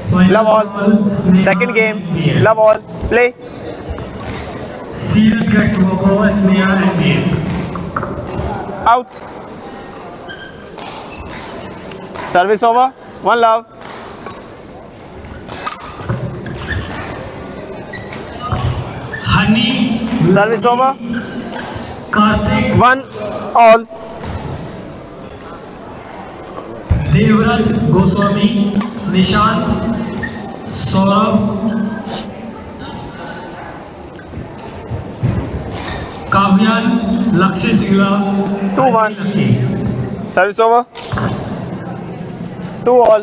Love all. Second game. Love all. Play. Seal gets over Sneha and game. Out. Service over. One love. Honey. Service over. Karthik. One all. Devrat Goswami. Nishant. Saurabh. Kavyan. Lakshya Singla. 2-1. Service over. 2 all.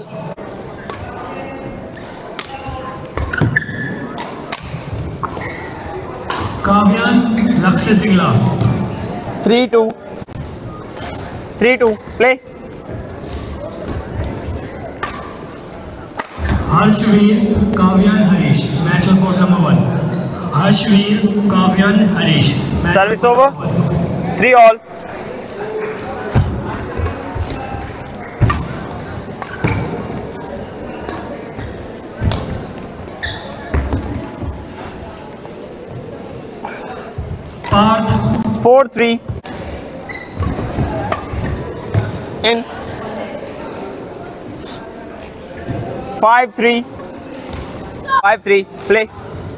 Kavyan. Lakshya Singla. 3-2. 3-2. Play. Harshveer, Kavyan, Harish. Match on court number 1. Harshveer, Kavyan, Harish. Service over. 3 all. Parth. 4-3. In. 5-3. 5-3. Play.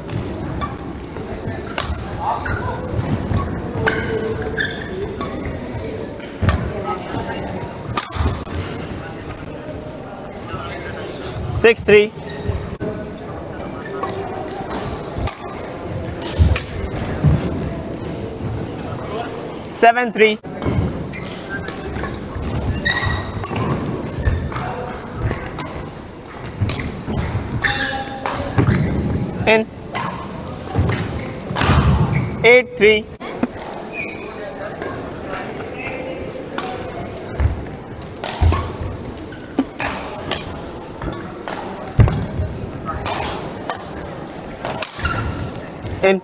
Six, 3. Seven, 3. In. 8-3. In.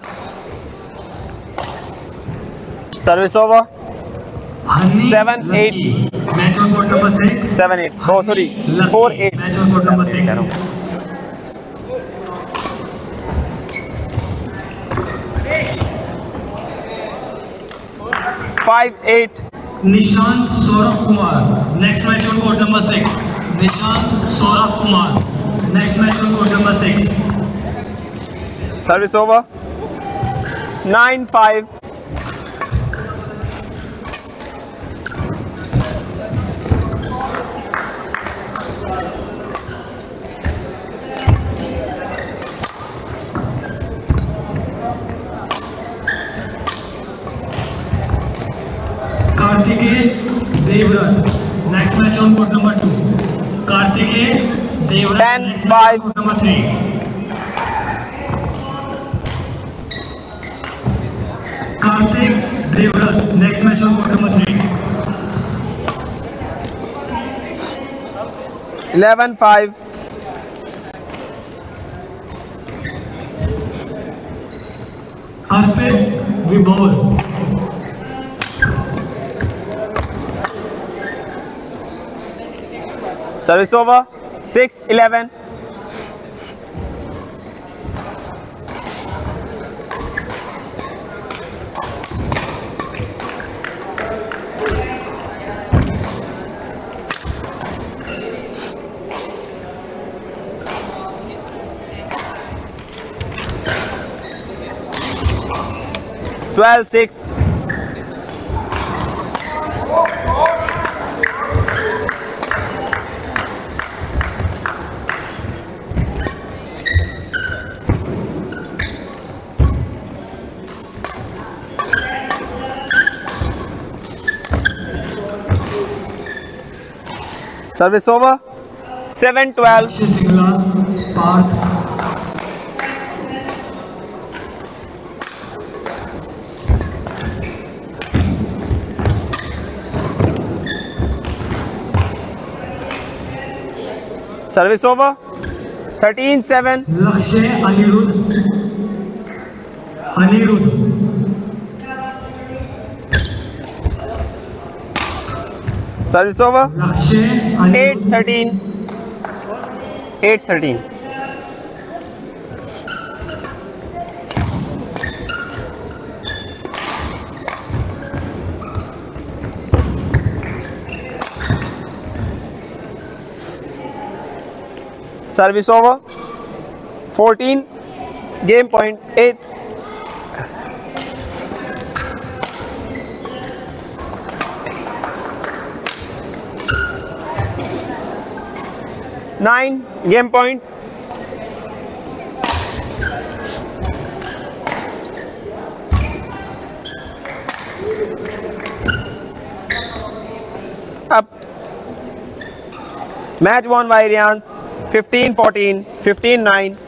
Service over. 7-8. Match on court number 6. 7-8. Oh, sorry. 4-8. Match on court number 6. 5-8. Nishant Saurabh Kumar. Next match on court number 6. Nishant Saurabh Kumar. Next match on court number 6. Service over. 9-5. Karthikeya Devrat. Next match on court number 2. Karthikeya Devrat. 10-5. Court number 3. Karthik Devrat. Next match on court number 3. 11-5. Arpit Vibhor. Service over. 6-11. Twelve, 6. Service over. 7-12. Singla, Parth. Service over. 13-7. Lakshya Anirudh. Service over. Lakshya 8-13. 8-13. Service over. 14. Game point 8. Nine. Game point. Up. Match won by Arians. 15-14, 15-9.